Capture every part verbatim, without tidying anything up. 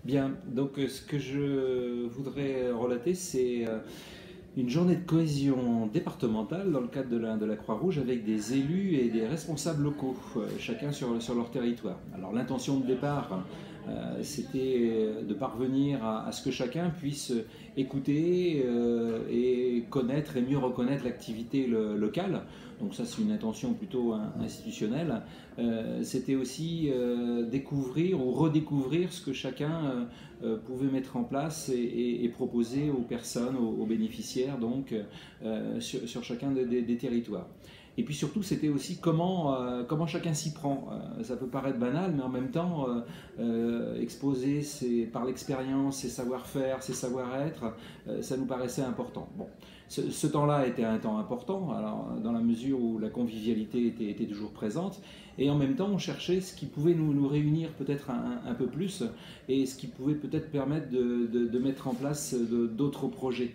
Bien, donc euh, ce que je voudrais relater, c'est euh, une journée de cohésion départementale dans le cadre de la, de la Croix-Rouge avec des élus et des responsables locaux, euh, chacun sur, sur leur territoire. Alors l'intention de départ, euh, c'était de parvenir à, à ce que chacun puisse écouter euh, et connaître et mieux reconnaître l'activité lo- locale. Donc ça, c'est une intention plutôt in- institutionnelle. Euh, c'était aussi euh, découvrir ou redécouvrir ce que chacun euh, euh, pouvait mettre en place et, et- et proposer aux personnes, aux, aux bénéficiaires, donc euh, sur, sur chacun des, des- des territoires. Et puis surtout, c'était aussi comment, euh, comment chacun s'y prend. Euh, ça peut paraître banal, mais en même temps, euh, euh, exposer ses- par l'expérience, ses savoir-faire, ses savoir-être, euh, ça nous paraissait important. Bon, ce, ce temps-là était un temps important, alors, dans la mesure où la convivialité était, était toujours présente, et en même temps, on cherchait ce qui pouvait nous, nous réunir peut-être un, un peu plus, et ce qui pouvait peut-être permettre de, de- de mettre en place d'autres projets.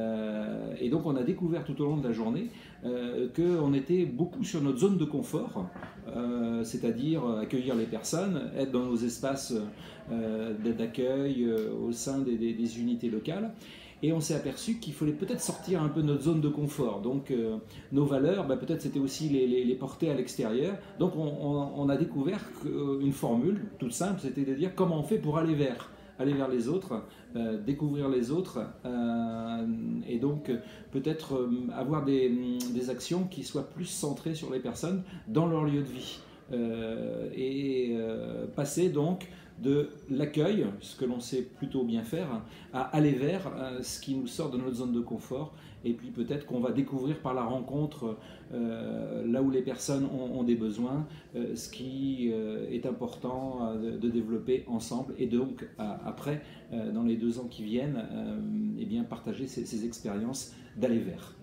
Euh, et donc on a découvert tout au long de la journée euh, qu'on était beaucoup sur notre zone de confort, euh, c'est-à-dire accueillir les personnes, être dans nos espaces euh, d'accueil euh, au sein des, des- des unités locales. Et on s'est aperçu qu'il fallait peut-être sortir un peu de notre zone de confort. Donc euh, nos valeurs, bah, peut-être c'était aussi les, les- les porter à l'extérieur. Donc on, on- on a découvert une formule toute simple, c'était de dire comment on fait pour aller vers aller vers les autres, euh, découvrir les autres, euh, et donc euh, peut-être euh, avoir des, des actions qui soient plus centrées sur les personnes dans leur lieu de vie. Euh, et euh, passer donc de l'accueil, ce que l'on sait plutôt bien faire, à aller vers euh, ce qui nous sort de notre zone de confort. Et puis peut-être qu'on va découvrir par la rencontre euh, là où les personnes ont, ont des besoins, euh, ce qui euh, est important euh, de, de, développer ensemble. Et donc à, après, euh, dans les deux ans qui viennent, euh, eh bien, partager ces, ces expériences d'aller vers.